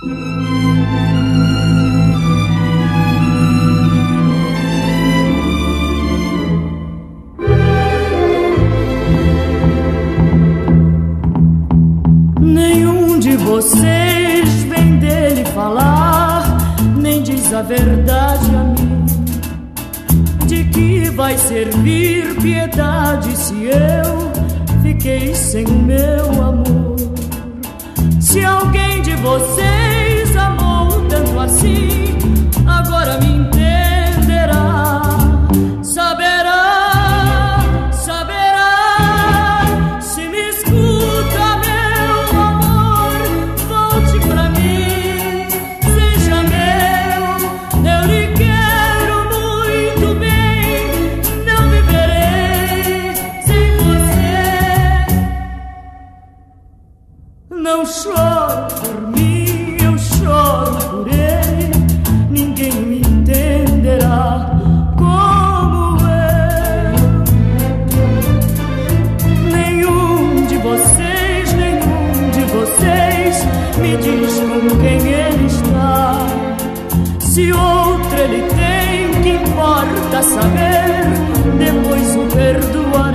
Nenhum de vocês vem dele falar, nem diz a verdade a mim. De que vai servir piedade se eu fiquei sem o meu amor? Se alguém de vocês amou tanto assim, agora me entenderá, saberá, saberá. Se me escuta, meu amor, volte pra mim, seja meu, eu lhe quero muito bem, não viverei sem você. Não choro por mim, eu choro por ele, ninguém me entenderá como eu. Nenhum de vocês me diz com quem ele está. Se outro ele tem, que importa saber, depois o perdoará.